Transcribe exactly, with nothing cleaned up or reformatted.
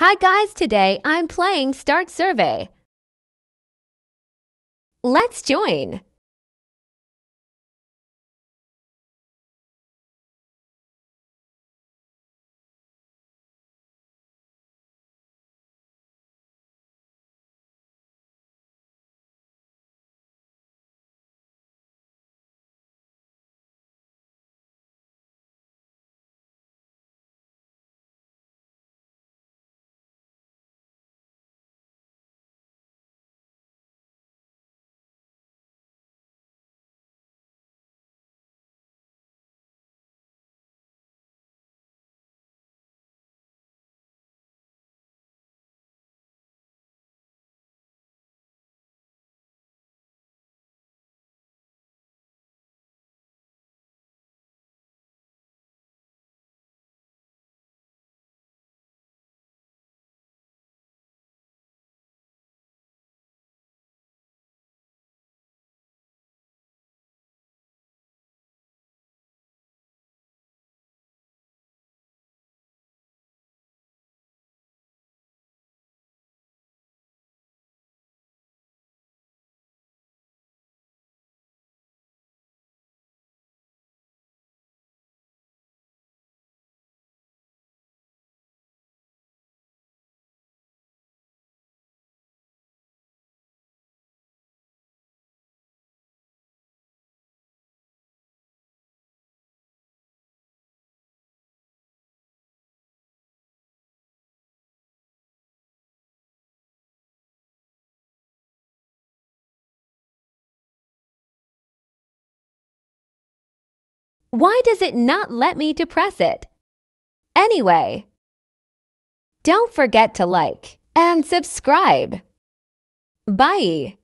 Hi guys, today I'm playing Start Survey. Let's join. Why does it not let me to press it? Anyway, don't forget to like and subscribe. Bye.